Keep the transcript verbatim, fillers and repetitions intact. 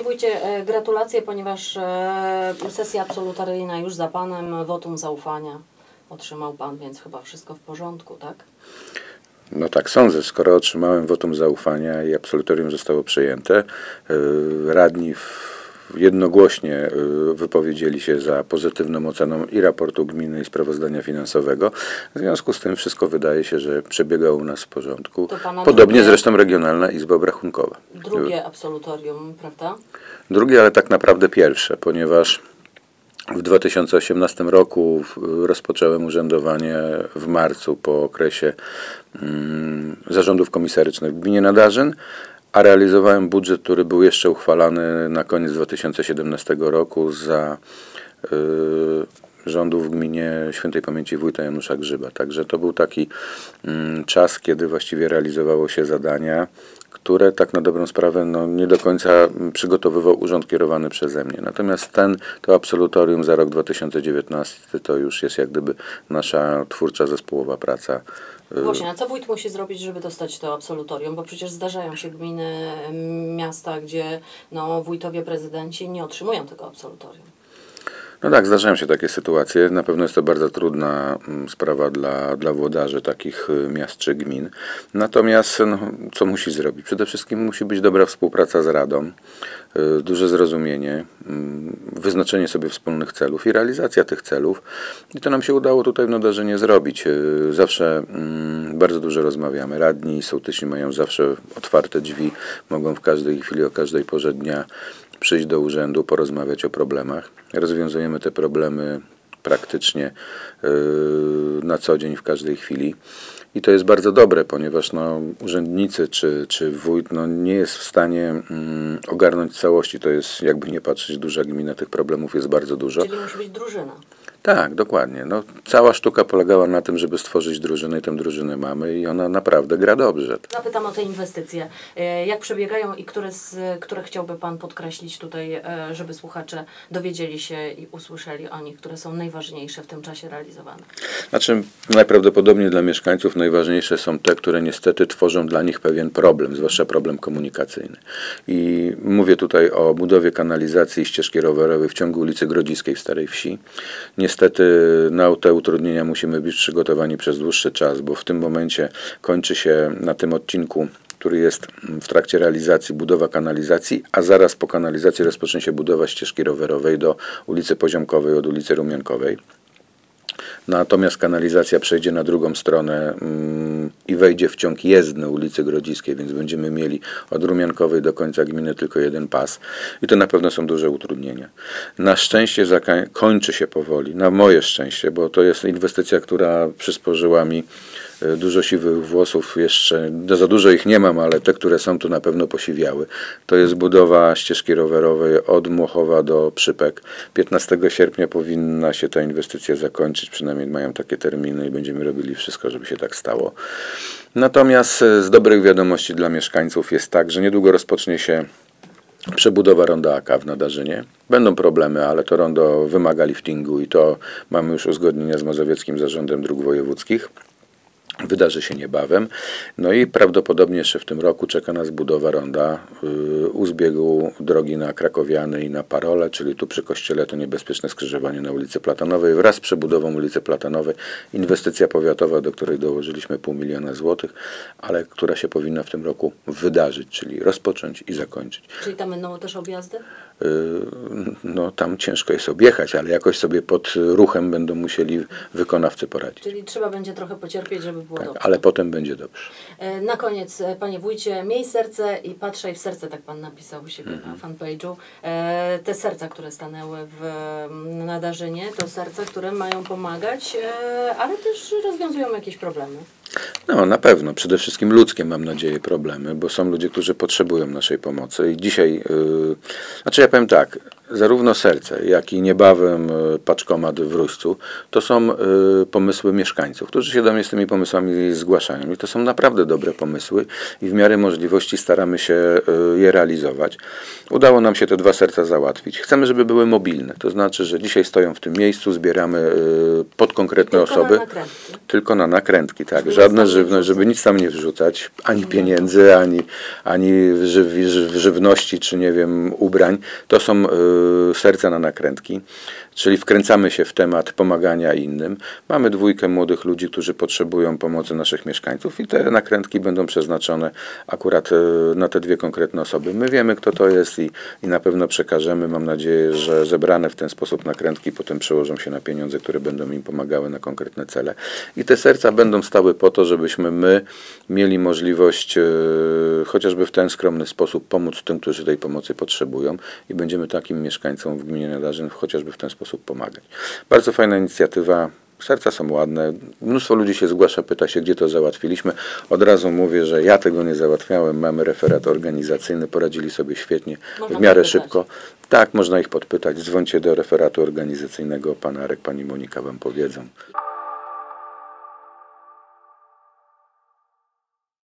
wójcie, gratulacje, ponieważ sesja absolutoryjna już za panem, wotum zaufania otrzymał pan, więc chyba wszystko w porządku, tak? No tak sądzę, skoro otrzymałem wotum zaufania i absolutorium zostało przyjęte, radni jednogłośnie wypowiedzieli się za pozytywną oceną i raportu gminy, i sprawozdania finansowego. W związku z tym wszystko wydaje się, że przebiega u nas w porządku. Podobnie drugie, zresztą Regionalna Izba Obrachunkowa. Drugie absolutorium, prawda? Drugie, ale tak naprawdę pierwsze, ponieważ w dwa tysiące osiemnastym roku rozpocząłem urzędowanie w marcu po okresie mm, zarządów komisarycznych w gminie Nadarzyn, a realizowałem budżet, który był jeszcze uchwalany na koniec dwa tysiące siedemnastego roku za y, rządów w gminie świętej pamięci wójta Janusza Grzyba. Także to był taki mm, czas, kiedy właściwie realizowało się zadania, które tak na dobrą sprawę no, nie do końca przygotowywał urząd kierowany przeze mnie. Natomiast ten, to absolutorium za rok dwa tysiące dziewiętnasty to już jest jak gdyby nasza twórcza zespołowa praca. Właśnie, a co wójt musi zrobić, żeby dostać to absolutorium? Bo przecież zdarzają się gminy, miasta, gdzie no, wójtowie, prezydenci nie otrzymują tego absolutorium. No tak, zdarzają się takie sytuacje. Na pewno jest to bardzo trudna sprawa dla, dla włodarzy takich miast czy gmin. Natomiast no, co musi zrobić? Przede wszystkim musi być dobra współpraca z Radą, duże zrozumienie, wyznaczenie sobie wspólnych celów i realizacja tych celów. I to nam się udało tutaj w Nadarzynie zrobić. Zawsze bardzo dużo rozmawiamy. Radni, sołtysi mają zawsze otwarte drzwi, mogą w każdej chwili, o każdej porze dnia przyjść do urzędu, porozmawiać o problemach. Rozwiązujemy te problemy praktycznie yy, na co dzień, w każdej chwili. I to jest bardzo dobre, ponieważ no, urzędnicy czy, czy wójt no, nie jest w stanie mm, ogarnąć całości. To jest, jakby nie patrzeć, duża gmina, tych problemów jest bardzo dużo. Czyli musi być drużyna. Tak, dokładnie. No, cała sztuka polegała na tym, żeby stworzyć drużynę i tę drużynę mamy i ona naprawdę gra dobrze. Zapytam o te inwestycje. Jak przebiegają i które, z, które chciałby pan podkreślić tutaj, żeby słuchacze dowiedzieli się i usłyszeli o nich, które są najważniejsze w tym czasie realizowane? Znaczy, najprawdopodobniej dla mieszkańców najważniejsze są te, które niestety tworzą dla nich pewien problem, zwłaszcza problem komunikacyjny. I mówię tutaj o budowie kanalizacji i ścieżki rowerowej w ciągu ulicy Grodziskiej w Starej Wsi. Niestety na te utrudnienia musimy być przygotowani przez dłuższy czas, bo w tym momencie kończy się na tym odcinku, który jest w trakcie realizacji, budowa kanalizacji, a zaraz po kanalizacji rozpocznie się budowa ścieżki rowerowej do ulicy Poziomkowej od ulicy Rumiankowej. Natomiast kanalizacja przejdzie na drugą stronę mm, i wejdzie w ciąg jezdny ulicy Grodziskiej, więc będziemy mieli od Rumiankowej do końca gminy tylko jeden pas. I to na pewno są duże utrudnienia. Na szczęście kończy się powoli, na moje szczęście, bo to jest inwestycja, która przysporzyła mi dużo siwych włosów, jeszcze za dużo ich nie mam, ale te, które są, tu na pewno posiwiały. To jest budowa ścieżki rowerowej od Młochowa do Przypek. piętnastego sierpnia powinna się ta inwestycja zakończyć, przynajmniej mają takie terminy i będziemy robili wszystko, żeby się tak stało. Natomiast z dobrych wiadomości dla mieszkańców jest tak, że niedługo rozpocznie się przebudowa ronda A K w Nadarzynie. Będą problemy, ale to rondo wymaga liftingu i to mamy już uzgodnienia z Mazowieckim Zarządem Dróg Wojewódzkich. Wydarzy się niebawem. No i prawdopodobnie jeszcze w tym roku czeka nas budowa ronda yy, u zbiegu drogi na Krakowiany i na Parole, czyli tu przy kościele to niebezpieczne skrzyżowanie na ulicy Platanowej wraz z przebudową ulicy Platanowej. Inwestycja powiatowa, do której dołożyliśmy pół miliona złotych, ale która się powinna w tym roku wydarzyć, czyli rozpocząć i zakończyć. Czyli tam będą też objazdy? Yy, no tam ciężko jest objechać, ale jakoś sobie pod ruchem będą musieli wykonawcy poradzić. Czyli trzeba będzie trochę pocierpieć, żeby było tak, dobrze. ale potem będzie dobrze. Na koniec, panie wójcie, miej serce i patrzaj w serce, tak pan napisał u siebie mm-hmm. na fanpage'u. Te serca, które stanęły w Nadarzynie, to serca, które mają pomagać, ale też rozwiązują jakieś problemy. No, na pewno. Przede wszystkim ludzkie, mam nadzieję, problemy, bo są ludzie, którzy potrzebują naszej pomocy. I dzisiaj, yy, znaczy ja powiem tak, zarówno serce, jak i niebawem y, paczkomat w Rójcu, to są y, pomysły mieszkańców, którzy się do mnie z tymi pomysłami zgłaszają. I to są naprawdę dobre pomysły i w miarę możliwości staramy się y, je realizować. Udało nam się te dwa serca załatwić. Chcemy, żeby były mobilne, to znaczy, że dzisiaj stoją w tym miejscu, zbieramy y, pod konkretne Tylko osoby. na nakrętki. Tylko na nakrętki, tak. Żeby Żadne nic tam nie żywność, żeby wrzucać. nic tam nie wrzucać, ani pieniędzy, ani, ani żyw, żyw, żywności, czy nie wiem, ubrań. To są y, serca na nakrętki, czyli wkręcamy się w temat pomagania innym. Mamy dwójkę młodych ludzi, którzy potrzebują pomocy naszych mieszkańców i te nakrętki będą przeznaczone akurat y, na te dwie konkretne osoby. My wiemy, kto to jest i, i na pewno przekażemy. Mam nadzieję, że zebrane w ten sposób nakrętki potem przełożą się na pieniądze, które będą im pomagały na konkretne cele. I te serca będą stały po to, żebyśmy my mieli możliwość e, chociażby w ten skromny sposób pomóc tym, którzy tej pomocy potrzebują i będziemy takim mieszkańcom w gminie Nadarzyn chociażby w ten sposób pomagać. Bardzo fajna inicjatywa. Serca są ładne. Mnóstwo ludzi się zgłasza, pyta się, gdzie to załatwiliśmy. Od razu mówię, że ja tego nie załatwiałem. Mamy referat organizacyjny, poradzili sobie świetnie, Można w miarę podpytać. szybko. Tak, można ich podpytać. Dzwońcie do referatu organizacyjnego. Pan Arek, pani Monika wam powiedzą.